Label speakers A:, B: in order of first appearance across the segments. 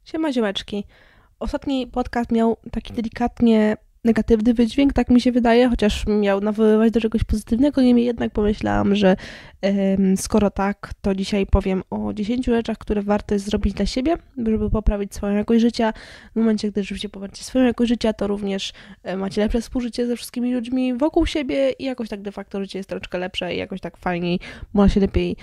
A: Siema ziomeczki. Ostatni podcast miał taki delikatnie negatywny wydźwięk, tak mi się wydaje, chociaż miał nawoływać do czegoś pozytywnego, niemniej jednak pomyślałam, że skoro tak, to dzisiaj powiem o 10 rzeczach, które warto jest zrobić dla siebie, żeby poprawić swoją jakość życia. W momencie, gdy rzeczywiście poprawicie swoją jakość życia, to również macie lepsze współżycie ze wszystkimi ludźmi wokół siebie i jakoś tak de facto życie jest troszeczkę lepsze i jakoś tak fajniej, można się lepiej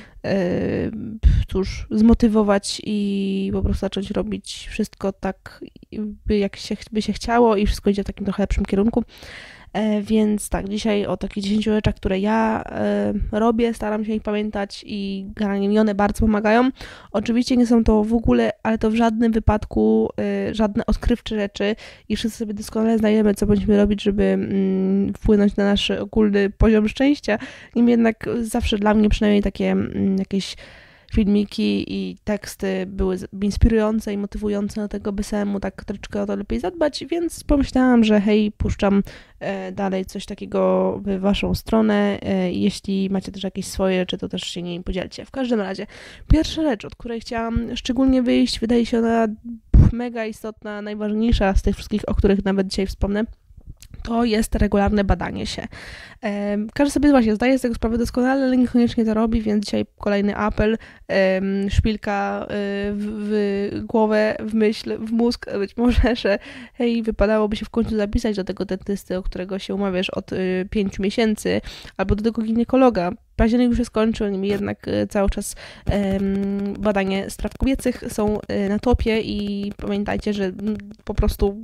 A: zmotywować i po prostu zacząć robić wszystko tak, by się chciało i wszystko idzie w takim trochę lepszym kierunku. Więc tak, dzisiaj o takich 10 rzeczach, które ja robię, staram się ich pamiętać i generalnie mi one bardzo pomagają. Oczywiście nie są to w ogóle, ale to w żadnym wypadku żadne odkrywcze rzeczy i wszyscy sobie doskonale znajemy, co powinniśmy robić, żeby wpłynąć na nasz ogólny poziom szczęścia. Niemniej jednak zawsze dla mnie przynajmniej takie jakieś filmiki i teksty były inspirujące i motywujące do tego, by samemu tak troszeczkę o to lepiej zadbać, więc pomyślałam, że hej, puszczam dalej coś takiego w waszą stronę. Jeśli macie też jakieś swoje rzeczy, to też się nimi podzielcie. W każdym razie, pierwsza rzecz, od której chciałam szczególnie wyjść, wydaje się ona mega istotna, najważniejsza z tych wszystkich, o których nawet dzisiaj wspomnę, to jest regularne badanie się. Każdy sobie właśnie zdaje z tego sprawę doskonale, ale niekoniecznie to robi, więc dzisiaj kolejny apel, szpilka w głowę, w myśl, w mózg, być może, że hej, wypadałoby się w końcu zapisać do tego dentysty, o którego się umawiasz od 5 miesięcy, albo do tego ginekologa. Październik już się skończył, niemniej jednak cały czas badanie spraw kobiecych są na topie i pamiętajcie, że po prostu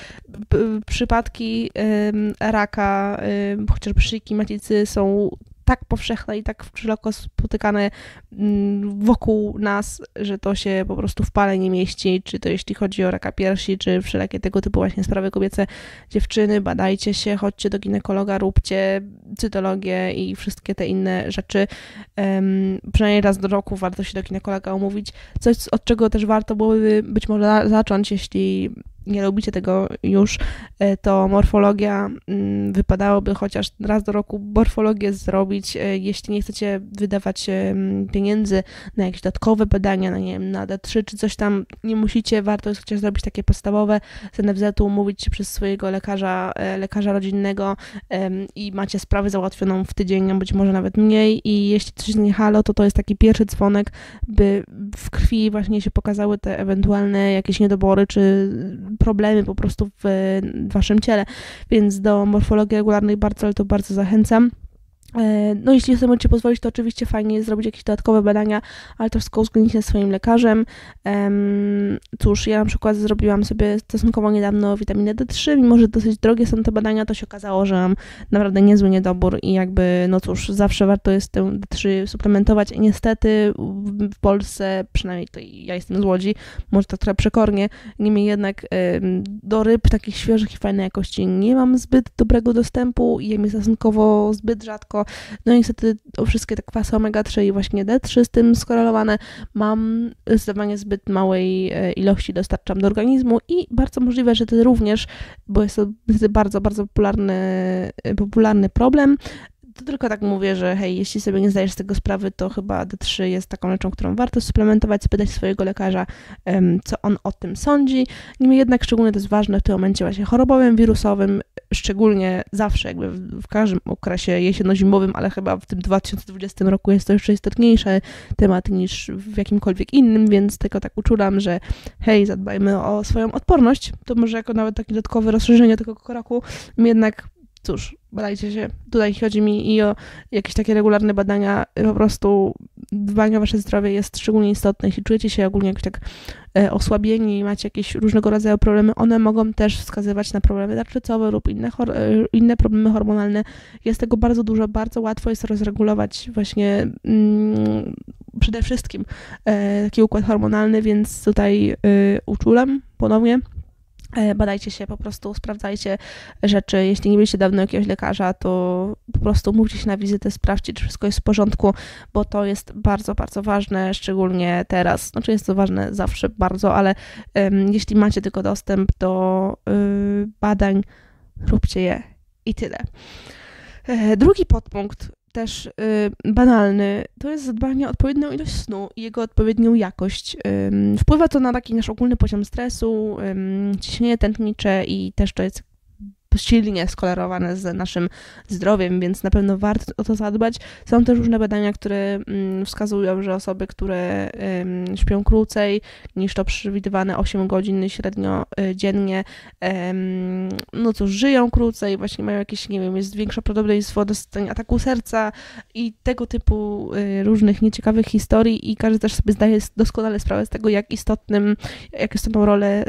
A: przypadki raka, chociażby szyjki macicy są tak powszechne i tak szeroko spotykane wokół nas, że to się po prostu w pale nie mieści, czy to jeśli chodzi o raka piersi, czy wszelakie tego typu właśnie sprawy kobiece. Dziewczyny, badajcie się, chodźcie do ginekologa, róbcie cytologię i wszystkie te inne rzeczy. Przynajmniej raz do roku warto się do ginekologa umówić. Coś, od czego też warto byłoby być może zacząć, jeśli nie lubicie tego już, to morfologia. Wypadałoby chociaż raz do roku morfologię zrobić, jeśli nie chcecie wydawać pieniędzy na jakieś dodatkowe badania, na, nie wiem, na D3 czy coś tam, nie musicie, warto jest chociaż zrobić takie podstawowe z NFZ-u, umówić się przez swojego lekarza rodzinnego i macie sprawę załatwioną w tydzień, a być może nawet mniej i jeśli coś nie halo, to jest taki pierwszy dzwonek, by w krwi właśnie się pokazały te ewentualne jakieś niedobory czy problemy po prostu w waszym ciele, więc do morfologii regularnej bardzo zachęcam. No jeśli sobie możecie pozwolić, to oczywiście fajnie jest zrobić jakieś dodatkowe badania, ale to wszystko uzgodnić ze swoim lekarzem. Cóż, ja na przykład zrobiłam sobie stosunkowo niedawno witaminę D3, mimo że dosyć drogie są te badania, to się okazało, że mam naprawdę niezły niedobór i jakby, no cóż, zawsze warto jest tę D3 suplementować i niestety w Polsce, przynajmniej to ja jestem z Łodzi, może to trochę przekornie, niemniej jednak do ryb takich świeżych i fajnej jakości nie mam zbyt dobrego dostępu i jem je stosunkowo zbyt rzadko. No niestety wszystkie te kwasy omega-3 i właśnie D3 z tym skorelowane mam zdecydowanie zbyt małej ilości dostarczam do organizmu i bardzo możliwe, że ty również, bo jest to bardzo popularny problem. To tylko tak mówię, że hej, jeśli sobie nie zdajesz z tego sprawy, to chyba D3 jest taką rzeczą, którą warto suplementować, spytać swojego lekarza, co on o tym sądzi. Niemniej jednak szczególnie to jest ważne w tym momencie właśnie chorobowym, wirusowym, szczególnie zawsze jakby w każdym okresie jesienno-zimowym, ale chyba w tym 2020 roku jest to jeszcze istotniejszy temat niż w jakimkolwiek innym, więc tylko tak uczulam, że hej, zadbajmy o swoją odporność. To może jako nawet takie dodatkowe rozszerzenie tego roku, jednak cóż, badajcie się. Tutaj chodzi mi i o jakieś takie regularne badania. Po prostu dbanie o wasze zdrowie jest szczególnie istotne. Jeśli czujecie się ogólnie jakoś tak osłabieni i macie jakieś różnego rodzaju problemy, one mogą też wskazywać na problemy tarczycowe lub inne problemy hormonalne. Jest tego bardzo dużo, bardzo łatwo jest rozregulować właśnie przede wszystkim taki układ hormonalny, więc tutaj uczulam ponownie. Badajcie się, po prostu sprawdzajcie rzeczy. Jeśli nie byliście dawno jakiegoś lekarza, to po prostu mówcie się na wizytę, sprawdźcie, czy wszystko jest w porządku, bo to jest bardzo ważne, szczególnie teraz. Znaczy jest to ważne zawsze bardzo, ale jeśli macie tylko dostęp do badań, róbcie je i tyle. Drugi podpunkt też banalny, to jest zadbanie o odpowiednią ilość snu i jego odpowiednią jakość. Wpływa to na taki nasz ogólny poziom stresu, ciśnienie tętnicze i też to jest silnie skorelowane z naszym zdrowiem, więc na pewno warto o to zadbać. Są też różne badania, które wskazują, że osoby, które śpią krócej niż to przewidywane 8 godzin średnio dziennie, no cóż, żyją krócej, właśnie mają jakieś, nie wiem, jest większa prawdopodobieństwo dostania ataku serca i tego typu różnych nieciekawych historii i każdy też sobie zdaje doskonale sprawę z tego, jak istotną rolę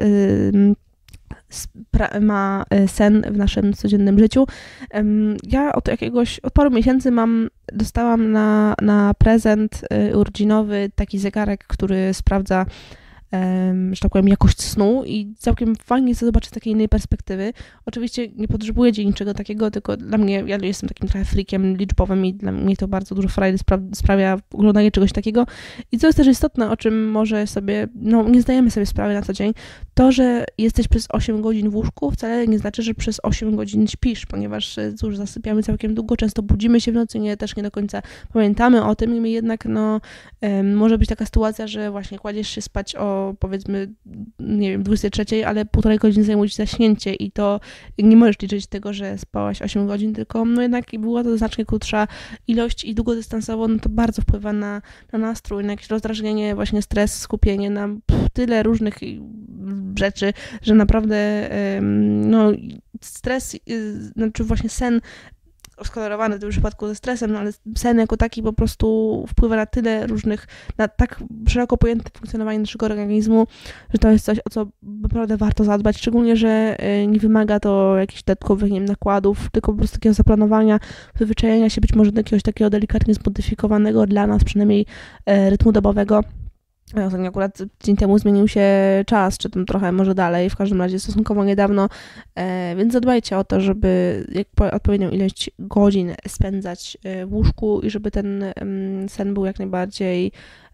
A: ma sen w naszym codziennym życiu. Ja od paru miesięcy dostałam na prezent urodzinowy taki zegarek, który sprawdza, że tak powiem, jakość snu i całkiem fajnie jest zobaczyć z takiej innej perspektywy. Oczywiście nie potrzebuję niczego takiego, tylko dla mnie, ja jestem takim trochę freakiem liczbowym i dla mnie to bardzo dużo frajdy sprawia oglądanie czegoś takiego. I co jest też istotne, o czym może sobie, nie zdajemy sobie sprawy na co dzień, to, że jesteś przez 8 godzin w łóżku wcale nie znaczy, że przez 8 godzin śpisz, ponieważ cóż, zasypiamy całkiem długo, często budzimy się w nocy, też nie do końca pamiętamy o tym, niemniej jednak może być taka sytuacja, że właśnie kładziesz się spać o powiedzmy, nie wiem, 23, ale 1,5 godziny zajmuje ci zaśnięcie i to nie możesz liczyć tego, że spałaś 8 godzin, tylko jednak była to znacznie krótsza ilość i długodystansowo to bardzo wpływa na nastrój, na jakieś rozdrażnienie, właśnie stres, skupienie, na tyle różnych rzeczy, że naprawdę stres, znaczy właśnie sen skolerowany w tym przypadku ze stresem, ale sen jako taki po prostu wpływa na tyle różnych, na tak szeroko pojęte funkcjonowanie naszego organizmu, że to jest coś, o co naprawdę warto zadbać, szczególnie, że nie wymaga to jakichś dodatkowych, nie wiem, nakładów, tylko po prostu takiego zaplanowania, wyzwyczajenia się być może do jakiegoś takiego delikatnie zmodyfikowanego dla nas przynajmniej rytmu dobowego. Ostatnio akurat dzień temu zmienił się czas, czy tam trochę może dalej, w każdym razie stosunkowo niedawno, więc zadbajcie o to, żeby odpowiednią ilość godzin spędzać w łóżku i żeby ten sen był jak najbardziej,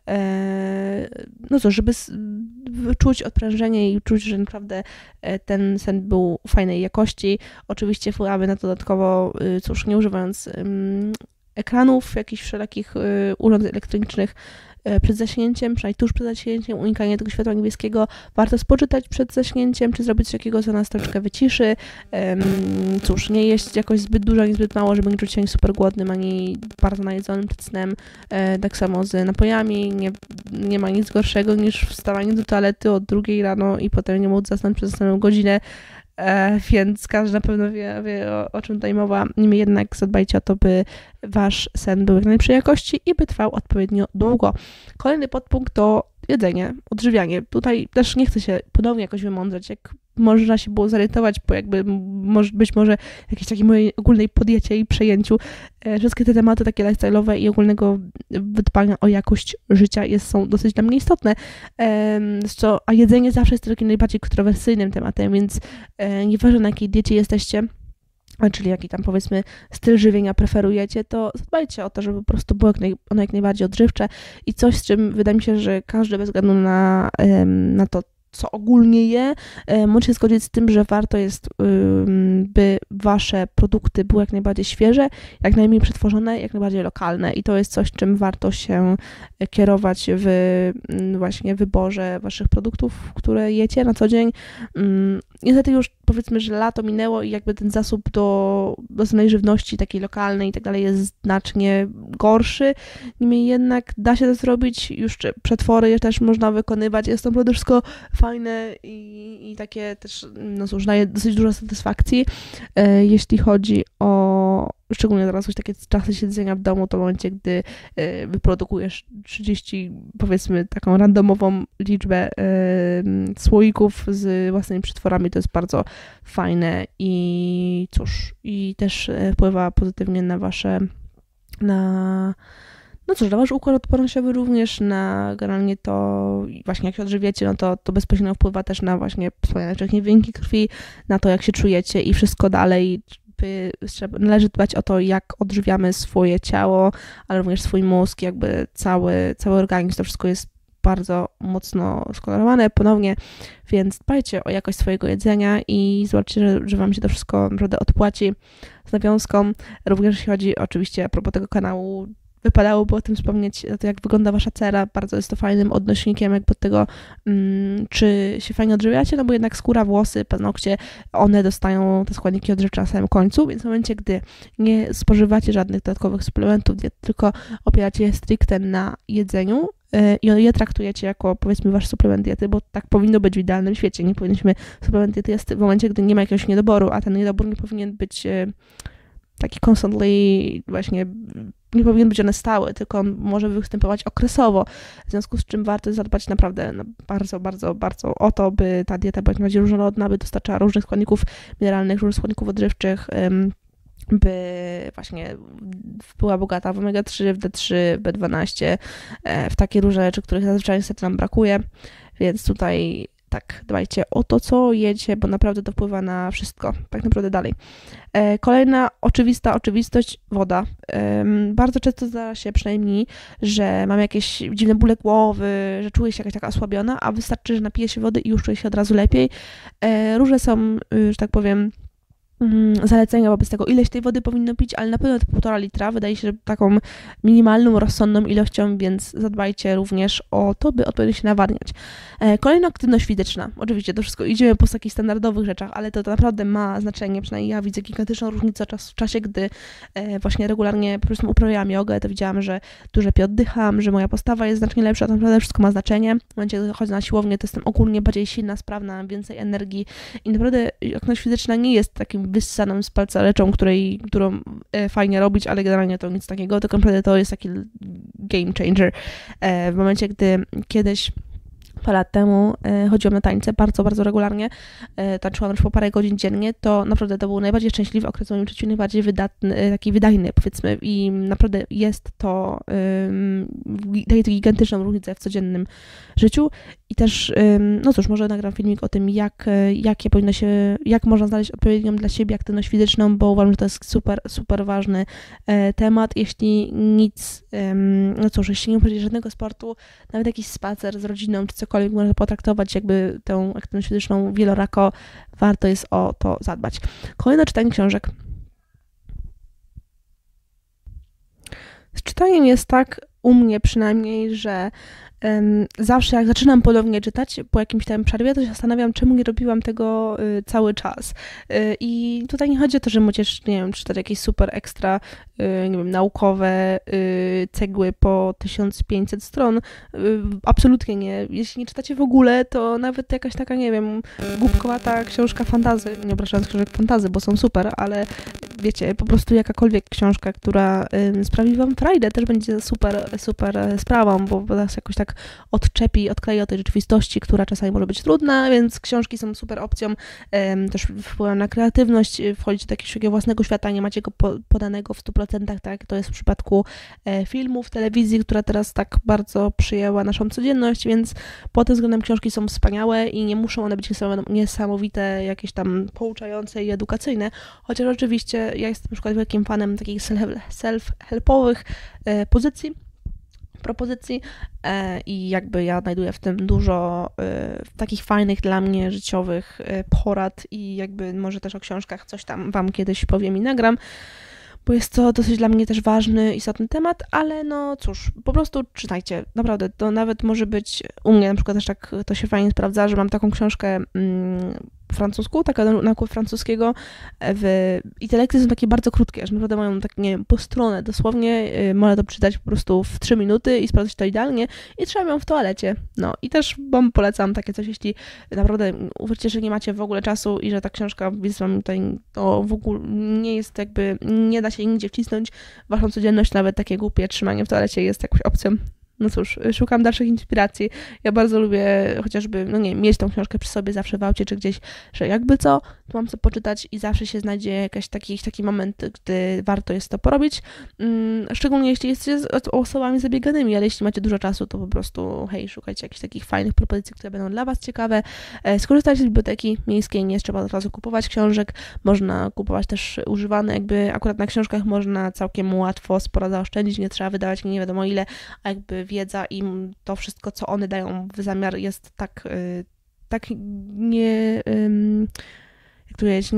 A: żeby czuć odprężenie i czuć, że naprawdę ten sen był fajnej jakości. Oczywiście wpływamy na to dodatkowo, nie używając ekranów, jakichś wszelakich urządzeń elektronicznych, przed zaśnięciem, przynajmniej tuż przed zaśnięciem, unikanie tego światła niebieskiego. Warto spoczytać przed zaśnięciem, czy zrobić coś takiego, co nas troszeczkę wyciszy. Nie jeść jakoś zbyt dużo, ani zbyt mało, żeby nie czuć się ani super głodnym, ani bardzo najedzonym przed snem. Tak samo z napojami. Nie ma nic gorszego niż wstawanie do toalety o 2 rano i potem nie móc zasnąć przez następną godzinę. Więc każdy na pewno wie o czym tutaj mowa. Niemniej jednak zadbajcie o to, by wasz sen był jak najlepszej jakości i by trwał odpowiednio długo. Kolejny podpunkt to jedzenie, odżywianie. Tutaj też nie chcę się ponownie jakoś wymądrzeć, jak można się było zorientować po być może jakiejś takiej mojej ogólnej podjecie i przejęciu. Wszystkie te tematy takie lifestyle'owe i ogólnego dbania o jakość życia są dosyć dla mnie istotne. A jedzenie zawsze jest takim najbardziej kontrowersyjnym tematem, więc nieważne na jakiej diecie jesteście, czyli jaki tam powiedzmy styl żywienia preferujecie, to zadbajcie o to, żeby po prostu było ono jak najbardziej odżywcze i coś, z czym wydaje mi się, że każdy bez względu na to, co ogólnie je, może się zgodzić z tym, że warto jest, by wasze produkty były jak najbardziej świeże, jak najmniej przetworzone, jak najbardziej lokalne i to jest coś, czym warto się kierować w właśnie wyborze waszych produktów, które jecie na co dzień. Niestety już powiedzmy, że lato minęło i jakby ten zasób do samej żywności takiej lokalnej i tak dalej jest znacznie gorszy. Niemniej jednak da się to zrobić, już przetwory też można wykonywać, jest to naprawdę wszystko fajne i takie też, daje dosyć dużo satysfakcji, jeśli chodzi o szczególnie teraz już takie czasy siedzenia w domu, to w momencie, gdy wyprodukujesz 30, powiedzmy, taką randomową liczbę słoików z własnymi przetworami, to jest bardzo fajne i i też wpływa pozytywnie na na wasz układ odpornościowy również, na generalnie to właśnie jak się odżywiacie, to bezpośrednio wpływa też na właśnie wspomniane wcześniej wyniki krwi, na to jak się czujecie i wszystko dalej. Należy dbać o to, jak odżywiamy swoje ciało, ale również swój mózg, jakby cały organizm, to wszystko jest bardzo mocno skolorowane ponownie, więc dbajcie o jakość swojego jedzenia i zobaczcie, że Wam się to wszystko naprawdę odpłaci z nawiązką. Również jeśli chodzi oczywiście a propos tego kanału, wypadałoby o tym wspomnieć, to jak wygląda wasza cera, bardzo jest to fajnym odnośnikiem jakby od tego, czy się fajnie odżywiacie, no bo jednak skóra, włosy, paznokcie, one dostają te składniki odżywcze na samym końcu, więc w momencie, gdy nie spożywacie żadnych dodatkowych suplementów, tylko opieracie je stricte na jedzeniu, i je traktujecie jako, powiedzmy, wasz suplement diety, bo tak powinno być w idealnym świecie. Nie powinniśmy, suplement diety jest w momencie, gdy nie ma jakiegoś niedoboru, a ten niedobór nie powinien być taki constantly, właśnie nie powinien być one stały, tylko on może występować okresowo, w związku z czym warto zadbać naprawdę bardzo, bardzo, bardzo o to, by ta dieta była jak najbardziej różnorodna, by dostarczała różnych składników mineralnych, różnych składników odżywczych, by właśnie była bogata w omega-3, w D3, w B12, w takie różne rzeczy, których zazwyczaj niestety nam brakuje, więc tutaj tak, dbajcie o to, co jecie, bo naprawdę to wpływa na wszystko, tak naprawdę dalej. Kolejna oczywista oczywistość, woda. Bardzo często zdarza się przynajmniej, że mam jakieś dziwne bóle głowy, że czuję się jakaś taka osłabiona, a wystarczy, że napiję się wody i już czuję się od razu lepiej. Różne są, że tak powiem, zalecenia wobec tego, ileś tej wody powinno pić, ale na pewno to 1,5 litra wydaje się taką minimalną, rozsądną ilością, więc zadbajcie również o to, by odpowiednio się nawadniać. Kolejna aktywność fizyczna. Oczywiście to wszystko idziemy po takich standardowych rzeczach, ale to naprawdę ma znaczenie, przynajmniej ja widzę gigantyczną różnicę w czasie, gdy właśnie regularnie po prostu uprawiałam jogę, to widziałam, że dużo lepiej oddycham, że moja postawa jest znacznie lepsza, to naprawdę wszystko ma znaczenie. W momencie, gdy chodzę na siłownię, to jestem ogólnie bardziej silna, sprawna, mam więcej energii i naprawdę aktywność fizyczna nie jest takim wyssaną z palca rzeczą, którą fajnie robić, ale generalnie to nic takiego, tylko naprawdę to jest taki game changer. W momencie, gdy kiedyś parę lat temu chodziłam na tańce bardzo, bardzo regularnie, tańczyłam już po parę godzin dziennie, to naprawdę to był najbardziej szczęśliwy okres w moim życiu, najbardziej wydatny, taki wydajny, powiedzmy, i naprawdę jest to, daje to gigantyczną różnicę w codziennym życiu i też, no cóż, może nagram filmik o tym, jak można znaleźć odpowiednią dla siebie aktywność fizyczną, bo uważam, że to jest super, super ważny temat. Jeśli no cóż, jeśli nie uprawiacie żadnego sportu, nawet jakiś spacer z rodziną, czy cokolwiek można potraktować jakby tę aktywność fizyczną wielorako, warto jest o to zadbać. Kolejne czytanie książek. Z czytaniem jest tak, u mnie przynajmniej, że zawsze jak zaczynam ponownie czytać po jakimś tam przerwie, to się zastanawiam, czemu nie robiłam tego cały czas. I tutaj nie chodzi o to, że musisz, nie wiem, czytać jakieś super ekstra, nie wiem, naukowe cegły po 1500 stron. Absolutnie nie. Jeśli nie czytacie w ogóle, to nawet jakaś taka, nie wiem, głupkowata książka fantasy, nie obrażając książek fantasy, bo są super, ale wiecie, po prostu jakakolwiek książka, która sprawi wam frajdę, też będzie super, super sprawą, bo was jakoś tak odklei od tej rzeczywistości, która czasami może być trudna, więc książki są super opcją, też wpływają na kreatywność, wchodzicie do jakiegoś własnego świata, nie macie go podanego w 100%, tak jak to jest w przypadku filmów, telewizji, która teraz tak bardzo przyjęła naszą codzienność, więc pod tym względem książki są wspaniałe i nie muszą one być niesamowite, jakieś tam pouczające i edukacyjne, chociaż oczywiście ja jestem na przykład wielkim fanem takich self-helpowych propozycji i jakby ja znajduję w tym dużo takich fajnych dla mnie życiowych porad i jakby może też o książkach coś tam wam kiedyś powiem i nagram, bo jest to dosyć dla mnie też ważny, istotny temat, ale no cóż, po prostu czytajcie, naprawdę, to nawet może być u mnie na przykład też tak to się fajnie sprawdza, że mam taką książkę po francusku, taka nauka francuskiego i te lekcje są takie bardzo krótkie, że naprawdę mają tak, nie wiem, po stronę dosłownie, można to przeczytać po prostu w 3 minuty i sprawdzić to idealnie i trzeba ją w toalecie, no i też wam polecam takie coś, jeśli naprawdę uwierzcie, że nie macie w ogóle czasu i że ta książka jest wam tutaj, to w ogóle nie jest jakby, nie da się nigdzie wcisnąć w waszą codzienność, nawet takie głupie trzymanie w toalecie jest jakąś opcją. No cóż, szukam dalszych inspiracji. Ja bardzo lubię chociażby, no nie, mieć tą książkę przy sobie zawsze w aucie czy gdzieś, że jakby co, to mam co poczytać i zawsze się znajdzie jakiś taki moment, gdy warto jest to porobić. Szczególnie jeśli jesteście osobami zabieganymi, ale jeśli macie dużo czasu, to po prostu hej, szukajcie jakichś takich fajnych propozycji, które będą dla was ciekawe. Skorzystajcie z biblioteki miejskiej, nie trzeba od razu kupować książek, można kupować też używane, jakby akurat na książkach można całkiem łatwo sporo zaoszczędzić, nie trzeba wydawać nie wiadomo ile, a jakby wiedza i to wszystko, co one dają w zamiar jest tak nie, jak to powiedzieć,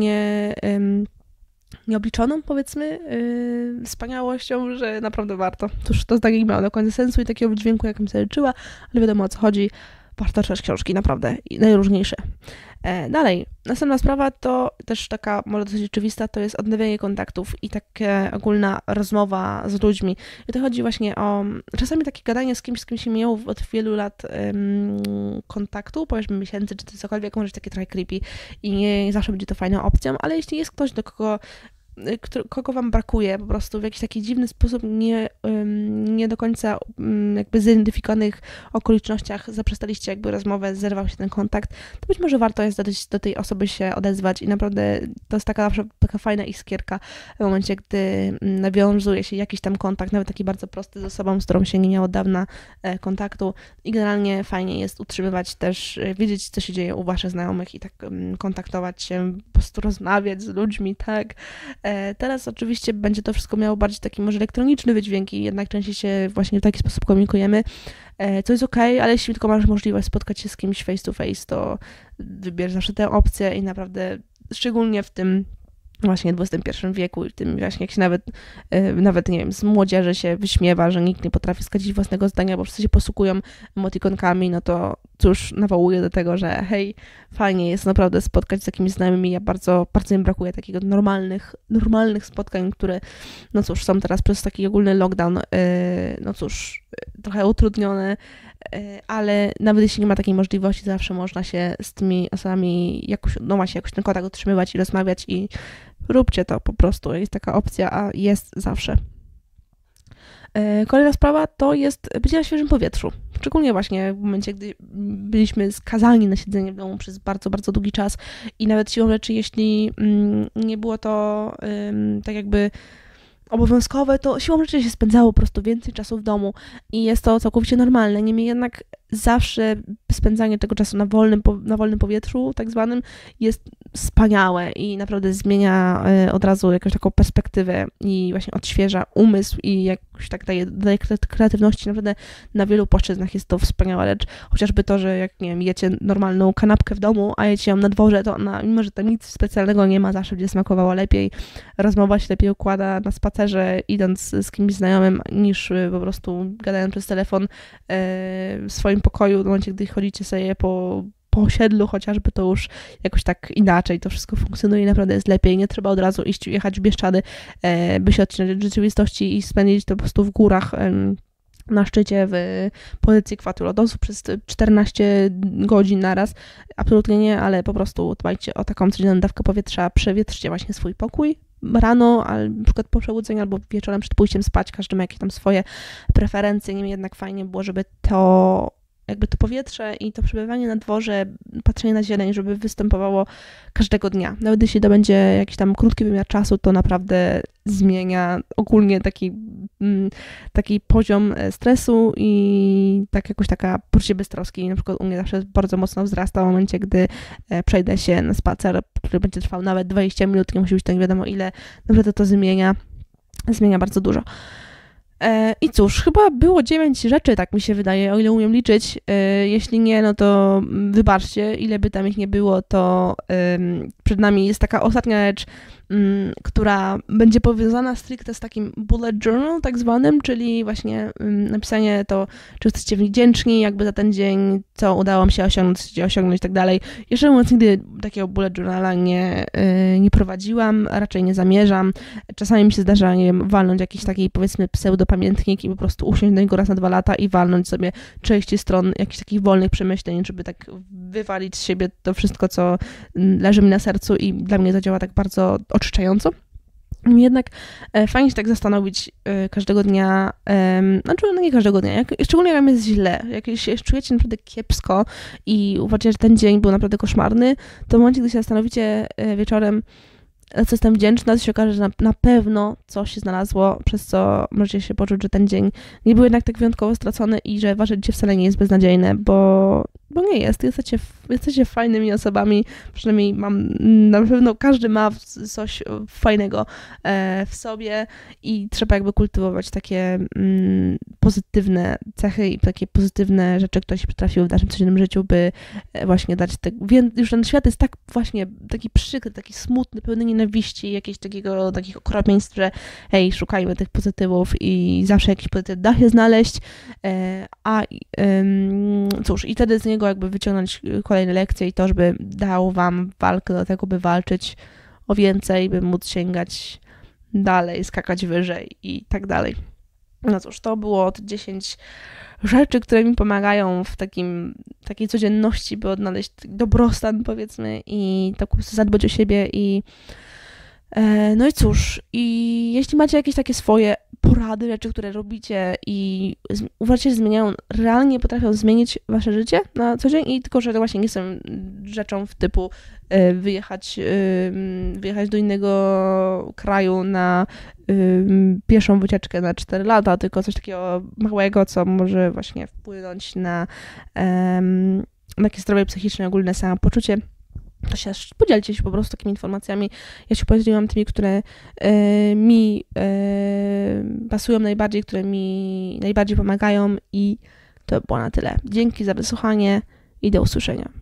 A: nieobliczoną, powiedzmy, wspaniałością, że naprawdę warto. Cóż, to zdanie nie miało do końca sensu i takiego wydźwięku, jakim sobie liczyła, ale wiadomo, o co chodzi. Warto czytać książki, naprawdę, i najróżniejsze. Dalej, następna sprawa to też taka może dosyć oczywista, to jest odnawianie kontaktów i taka ogólna rozmowa z ludźmi. I to chodzi właśnie o czasami takie gadanie z kimś się miało od wielu lat kontaktu, powiedzmy miesięcy czy cokolwiek, może być takie trochę creepy i nie zawsze będzie to fajną opcją, ale jeśli jest ktoś, kogo wam brakuje, po prostu w jakiś taki dziwny sposób, nie do końca jakby zidentyfikowanych okolicznościach zaprzestaliście jakby rozmowę, zerwał się ten kontakt, to być może warto jest do tej osoby się odezwać i naprawdę to jest zawsze taka fajna iskierka w momencie, gdy nawiązuje się jakiś tam kontakt, nawet taki bardzo prosty z osobą, z którą się nie miało od dawna kontaktu i generalnie fajnie jest utrzymywać też, wiedzieć, co się dzieje u waszych znajomych i tak kontaktować się, po prostu rozmawiać z ludźmi, tak. Teraz oczywiście będzie to wszystko miało bardziej taki może elektroniczny wydźwięk i jednak częściej się właśnie w taki sposób komunikujemy, co jest okej, ale jeśli tylko masz możliwość spotkać się z kimś face to face, to wybierz zawsze tę opcję i naprawdę, szczególnie w tym właśnie XXI wieku i w tym właśnie jak się nawet nie wiem, z młodzieży się wyśmiewa, że nikt nie potrafi skadzić własnego zdania, bo wszyscy się posługują emotikonkami, no to cóż, nawołuje do tego, że hej, fajnie jest naprawdę spotkać z takimi znajomymi, ja bardzo mi brakuje takich normalnych spotkań, które, no cóż, są teraz przez taki ogólny lockdown, no cóż, trochę utrudnione, ale nawet jeśli nie ma takiej możliwości, zawsze można się z tymi osobami jakoś ten kontakt utrzymywać i rozmawiać i róbcie to po prostu, jest taka opcja, a jest zawsze. Kolejna sprawa to jest bycie na świeżym powietrzu. Szczególnie właśnie w momencie, gdy byliśmy skazani na siedzenie w domu przez bardzo, bardzo długi czas i nawet siłą rzeczy, jeśli nie było to tak jakby obowiązkowe, to siłą rzeczy się spędzało po prostu więcej czasu w domu i jest to całkowicie normalne. Niemniej jednak zawsze spędzanie tego czasu na wolnym powietrzu, tak zwanym, jest wspaniałe i naprawdę zmienia od razu jakąś taką perspektywę i właśnie odświeża umysł i jakoś tak daje kreatywności. Naprawdę na wielu płaszczyznach jest to wspaniała rzecz. Chociażby to, że jak, nie wiem, jecie normalną kanapkę w domu, a jecie ją na dworze, to ona, mimo że tam nic specjalnego nie ma, zawsze będzie smakowała lepiej. Rozmowa się lepiej układa na spacerze, idąc z kimś znajomym, niż po prostu gadając przez telefon w swoim pokoju, w momencie, gdy chodzicie sobie po osiedlu chociażby, to już jakoś tak inaczej to wszystko funkcjonuje, naprawdę jest lepiej, nie trzeba od razu jechać w Bieszczady, by się odcinać od rzeczywistości i spędzić to po prostu w górach na szczycie w pozycji ekwator lodosu przez 14 godzin naraz. Absolutnie nie, ale po prostu dbajcie o taką codzienną dawkę powietrza, przewietrzcie właśnie swój pokój rano, na przykład po przebudzeniu albo wieczorem przed pójściem spać, każdy ma jakieś tam swoje preferencje, niemniej jednak fajnie było, żeby to powietrze i to przebywanie na dworze, patrzenie na zieleń, żeby występowało każdego dnia. Nawet jeśli to będzie jakiś tam krótki wymiar czasu, to naprawdę zmienia ogólnie taki poziom stresu i tak jakoś taka poczucie beztroski. Na przykład u mnie zawsze bardzo mocno wzrasta w momencie, gdy przejdę się na spacer, który będzie trwał nawet 20 minut, nie musi być to nie wiadomo ile. Naprawdę to zmienia bardzo dużo. I cóż, chyba było 9 rzeczy, tak mi się wydaje, o ile umiem liczyć. Jeśli nie, no to wybaczcie, ile by tam ich nie było, to przed nami jest taka ostatnia rzecz, która będzie powiązana stricte z takim bullet journal tak zwanym, czyli właśnie napisanie to, czy jesteście wdzięczni jakby za ten dzień, co udało mi się osiągnąć i tak dalej. Jeszcze mówiąc, nigdy takiego bullet journala nie prowadziłam, raczej nie zamierzam. Czasami mi się zdarza, nie wiem, walnąć jakiś taki, powiedzmy, pseudopamiętnik i po prostu usiąść do niego raz na 2 lata i walnąć sobie 30 stron jakichś takich wolnych przemyśleń, żeby tak wywalić z siebie to wszystko, co leży mi na sercu i dla mnie to działa tak bardzo oczyszczająco. Jednak fajnie się tak zastanowić każdego dnia, znaczy no nie każdego dnia, szczególnie jak jest źle, jak się czujecie naprawdę kiepsko i uważacie, że ten dzień był naprawdę koszmarny, to w momencie, gdy się zastanowicie wieczorem, za co jestem wdzięczna, to się okaże, że na pewno coś się znalazło, przez co możecie się poczuć, że ten dzień nie był jednak tak wyjątkowo stracony i że wasze życie wcale nie jest beznadziejne, bo nie jest. Jesteście fajnymi osobami, przynajmniej na pewno każdy ma coś fajnego w sobie i trzeba jakby kultywować takie pozytywne cechy i takie pozytywne rzeczy, które się przytrafiły w naszym codziennym życiu, by właśnie dać już ten świat jest tak właśnie taki przykry, taki smutny, pełny nienawiści, jakiegoś takich okropieństw, że hej, szukajmy tych pozytywów i zawsze jakiś pozytyw da się znaleźć, cóż, i wtedy z niego jakby wyciągnąć kolejne lekcje i to, żeby dał wam walkę do tego, by walczyć o więcej, by móc sięgać dalej, skakać wyżej i tak dalej. No cóż, to było te 10 rzeczy, które mi pomagają w takiej codzienności, by odnaleźć dobrostan, powiedzmy, i tak po prostu zadbać o siebie no i cóż, i jeśli macie jakieś takie swoje porady, rzeczy, które robicie i uważacie, że zmieniają, realnie potrafią zmienić wasze życie na co dzień i tylko, że to właśnie nie są rzeczą w typu wyjechać do innego kraju na pierwszą wycieczkę na 4 lata, tylko coś takiego małego, co może właśnie wpłynąć na takie zdrowie psychiczne, ogólne samopoczucie, to się podzielcie się po prostu takimi informacjami. Ja się podzieliłam tymi, które mi pasują najbardziej, które mi najbardziej pomagają i to było na tyle. Dzięki za wysłuchanie i do usłyszenia.